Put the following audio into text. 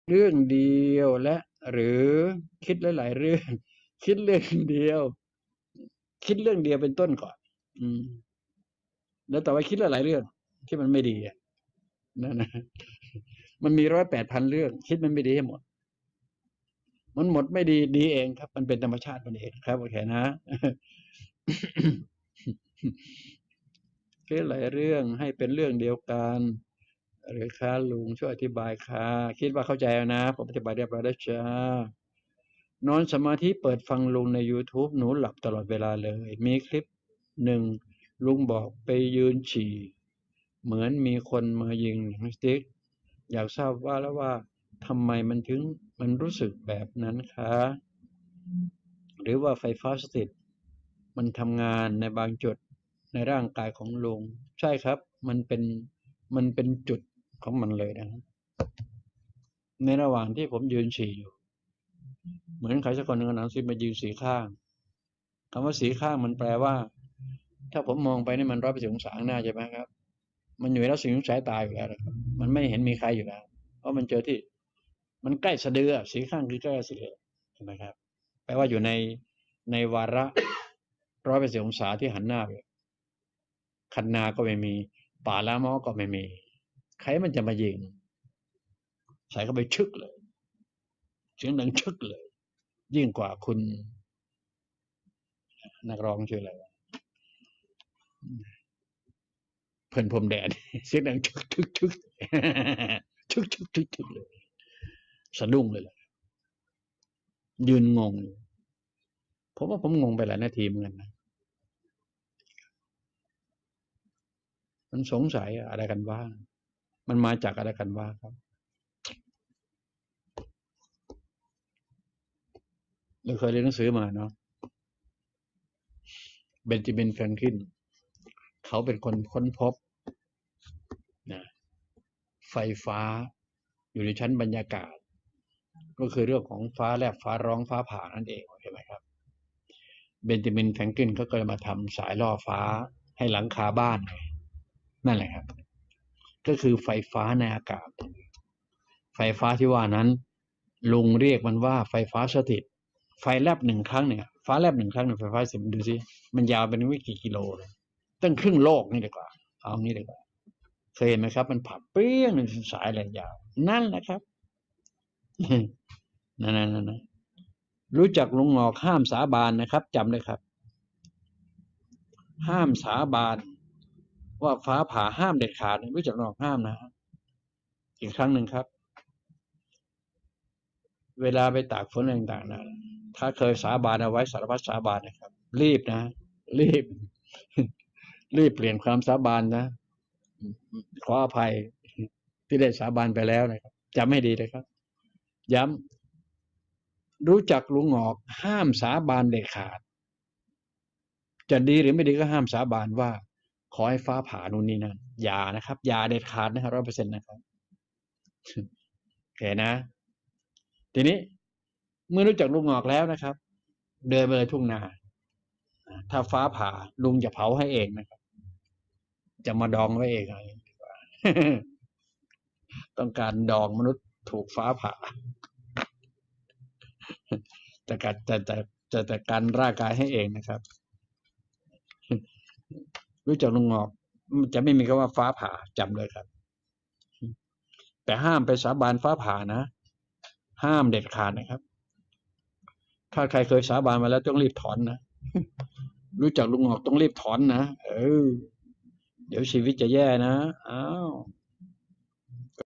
เรื่องเดียวและหรือคิดหลายๆเรื่องคิดเรื่องเดียวคิดเรื่องเดียวเป็นต้นก่อนแล้วต่อไปคิดหลายๆเรื่องที่มันไม่ดีนั่นนะมันมี108,000เรื่องคิดมันไม่ดีให้หมดมันหมดไม่ดีดีเองครับมันเป็นธรรมชาติมันเองครับโอเคนะคิดหลายเรื่องให้เป็นเรื่องเดียวกันหรือคะลุงช่วยอธิบายค่ะคิดว่าเข้าใจแล้วนะผมอธิบายเรียบร้อยแล้วจ้านอนสมาธิเปิดฟังลุงใน YouTube หนูหลับตลอดเวลาเลยมีคลิปหนึ่งลุงบอกไปยืนฉี่เหมือนมีคนมายิงหนังสติ๊กอยากทราบว่าทำไมมันรู้สึกแบบนั้นคะหรือว่าไฟฟ้าสถิตมันทำงานในบางจุดในร่างกายของลุงใช่ครับมันเป็นจุดของมันเลยนะในระหว่างที่ผมยืนฉี่อยู่เหมือนใครสักคนหนึ่งเอาหนังสือมายืนสีข้างคำว่าสีข้างมันแปลว่าถ้าผมมองไปนี่มัน180องศาข้างหน้าใช่ไหมครับมันอยู่แล้วสิ่งสายตาอยู่แล้วนะครับมันไม่เห็นมีใครอยู่แล้วเพราะมันเจอที่มันใกล้สะดือสีข้างคือใกล้สะดือใช่ไหมครับแปลว่าอยู่ในวาระ180องศาที่หันหน้าไปคันนาก็ไม่มีป่าละมอก็ไม่มีใครมันจะมายิงใส่เข้าไปชึกเลยเสียงดังชึกเลยยิ่งกว่าคุณนักร้องชื่ออะไรเพื่อนพรมแดนเสียงดังชึกชึกชึกชึกชึกชึกชึกเลยสะดุ้งเลยแหละยืนงงผมว่าผมงงไปหลายนาทีเหมือนกันนะมันสงสัยอะไรกันบ้างมันมาจากอะไรกันบ้างครับเราเคยเรียนหนังสือมาเนาะเบนจามินแฟรงคลินเขาเป็นคนค้นพบนะไฟฟ้าอยู่ในชั้นบรรยากาศก็คือเรื่องของฟ้าแลบฟ้าร้องฟ้าผ่านั่นเองใช่ไหมครับเบนจามินแฟรงคลินเขาก็เลยมาทำสายล่อฟ้าให้หลังคาบ้านนั่นแหละครับก็คือไฟฟ้าในอากาศไฟฟ้าที่ว่านั้นลุงเรียกมันว่าไฟฟ้าสถิตไฟแลบหนึ่งครั้งเนี่ยฟ้าแลบหนึ่งครั้งเนี่ยไฟฟ้าสิบดูสิมันยาวเป็นวิกี่กิโลเลยตั้งครึ่งโลกนี่ดีกว่าเอางี้ดีกว่าเคยเห็นไหมครับมันผับเปรี้ยงเป็นสายแรงยาวนั่นแหละครับนั่นรู้จักลุงหงอกห้ามสาบานนะครับจำเลยครับห้ามสาบานว่าฟ้าผ่าห้ามเด็ดขาดรู้จักลุงหงอกห้ามนะอีกครั้งหนึ่งครับเวลาไปตากฝนอะไรต่างๆนะถ้าเคยสาบานเอาไว้สารพัดสาบานนะครับรีบนะรีบรีบเปลี่ยนความสาบานนะขออภัยที่ได้สาบานไปแล้วนะครับจำให้ดีนะครับย้ำรู้จักลุงหงอกห้ามสาบานเด็ดขาดจะดีหรือไม่ดีก็ห้ามสาบานว่าขอให้ฟ้าผ่านู่นนี่นั่นอย่านะครับอย่าเด็ดขาดนะครับ100%นะครับโอเคนะทีนี้เมื่อรู้จักลุงหงอกแล้วนะครับเดินไปเลยทุ่งนาถ้าฟ้าผ่าลุงจะเผาให้เองนะครับจะมาดองไว้เองอะไรดีกว่าต้องการดองมนุษย์ถูกฟ้าผ่าจะกัดจะจัดการร่างกายให้เองนะครับรู้จักลุงหงอกจะไม่มีคำว่าฟ้าผ่าจำเลยครับแต่ห้ามไปสาบานฟ้าผ่านะห้ามเด็ดขาดนะครับถ้าใครเคยสาบานมาแล้วต้องรีบถอนนะรู้จักลุงหงอกต้องรีบถอนนะเดี๋ยวชีวิตจะแย่นะอ้าว